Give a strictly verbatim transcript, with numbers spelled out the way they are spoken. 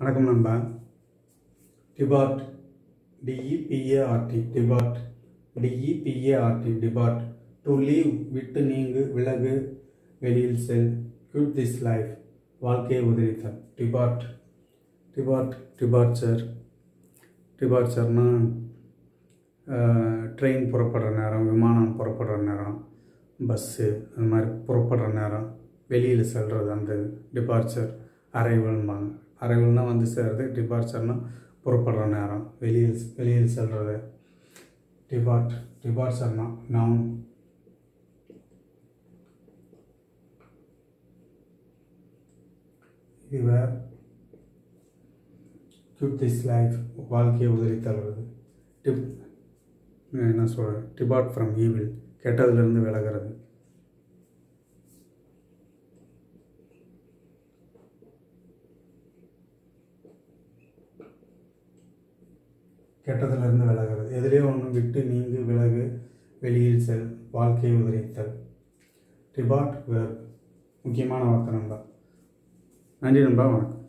வணக்கம் நண்பா. Depart D E P A R T depart D E P A R T depart to leave விட்டு நீங்கு விலகு வெளியில் செல் குவிட் திஸ் லைஃப் வாழ்க்கையை உதறித்தல். டிபார்ட் டிபார்ட் டிபார்ச்சர் டிபார்ச்சர்னா ட்ரெயின் புறப்படுற நேரம், விமானம் புறப்படுற நேரம், பஸ்ஸு அந்த மாதிரி புறப்படுற நேரம், வெளியில் செல்வது அந்த டிபார்ச்சர். அரைவல்பாங்க. அரைவல்னால் வந்து சேர்றது, டிபார்ச்சர்னால் புறப்படுற நேரம், வெளியில் வெளியில் செல்வது. டிபார்ட் டிபார்ச்சர்னா நான் இவர் குவிட் திஸ் லைஃப் வாழ்க்கையை உதறி தள்ளுறது. டிப் என்ன சொல்கிறேன், டிபார்ட் ஃப்ரம் ஈவில் கெட்டதிலிருந்து விலகிறது. கெட்டதிலிருந்து விலகிறது. எதிலே ஒன்று விட்டு நீங்கு விலகு வெளியில் செல் வாழ்க்கையை உதறித்தல். டிபார்ட் வேர் முக்கியமான வார்த்தை நண்பா. நன்றி நண்பா, வணக்கம்.